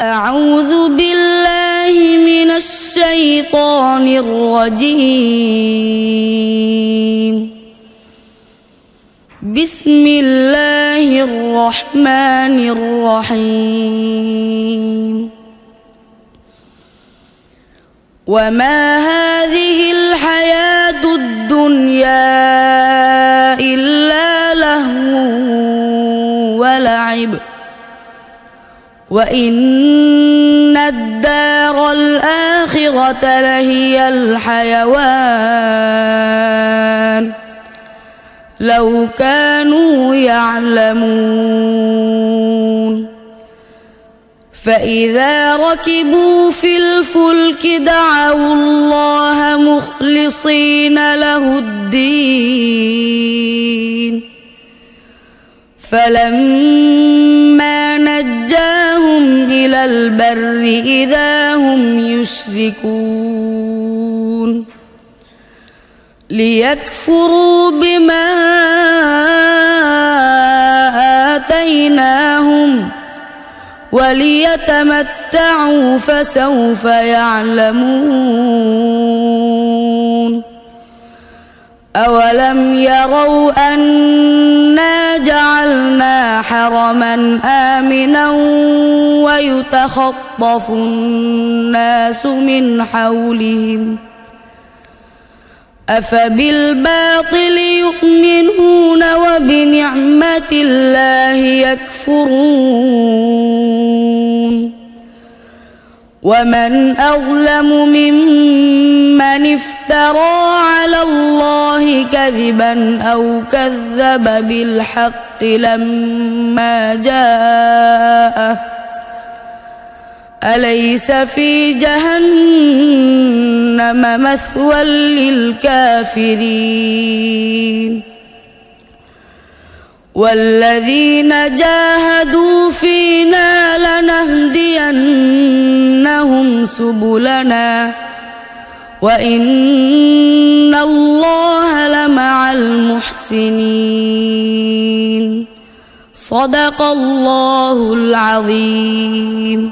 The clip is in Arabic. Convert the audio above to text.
أعوذ بالله من الشيطان الرجيم. بسم الله الرحمن الرحيم. وما هذه الحياة الدنيا إلا لهو ولعب وإن الدار الآخرة لهي الحيوان لو كانوا يعلمون. فإذا ركبوا في الفلك دعوا الله مخلصين له الدين فلما نجاهم إلى البر إذا هم يشركون ليكفروا بما آتيناهم وليتمتعوا فسوف يعلمون. أولم يروا أنا جعلنا حرما آمنا ويتخطف الناس من حولهم أفبالباطل يؤمنون وبنعمة الله يكفرون. ومن أظلم ممن افترى على الله كذبا أو كذب بالحق لما جاءه أليس في جهنم مثوى للكافرين. والذين جاهدوا فينا لنهدينهم سبلنا وإن الله لمع المحسنين. صدق الله العظيم.